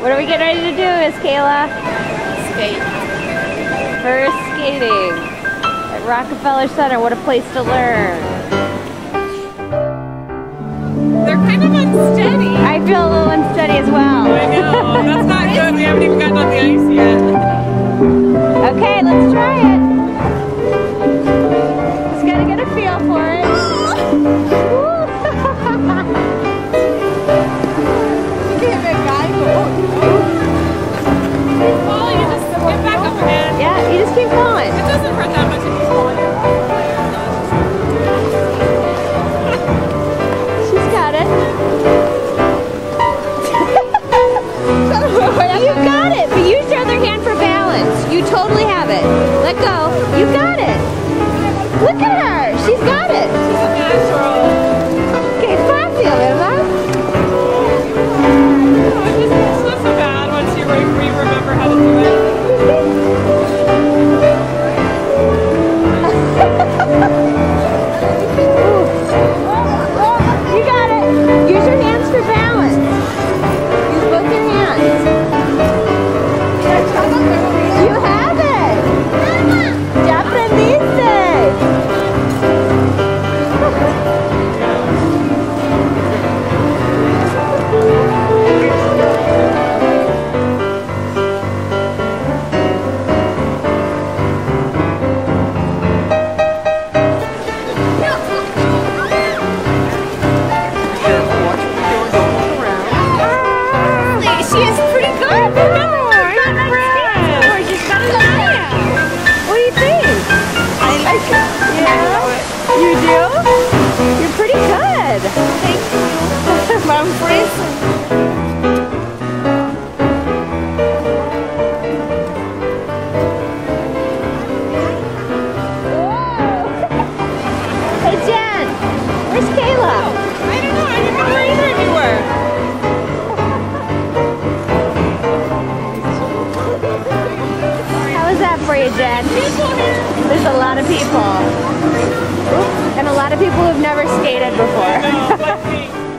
What are we getting ready to do, Miss Keila? Skate. First skating at Rockefeller Center. What a place to learn. They're kind of unsteady. I feel a little unsteady as well. I know. That's not good. We haven't even gotten on the ice yet. Okay, let's try it. Just gotta get a feel for it. Well, you just get back up again. Yeah, you just keep going. It doesn't hurt that much if you fall on your ball. She's got it. You got it, but use your other hand for balance. You totally have it. Let go. You got it. Look at her. She's got it. She's a natural. Okay, fácil, ¿verdad? It's not so bad once you remember how to do it. You got it. Use your hands for balance. Use both your hands. You have it. Ya aprendiste. She is pretty good. No, I'm not before. She's got a line. What do you think? I like it. Yeah? You do? You're pretty good. Thank you. I'm freezing. Hey Jen, where's Keila? I don't know. I didn't know where either of you were. How was that for you, Jen? There's a lot of people. Oops. And a lot of people who've never skated before. No, but me.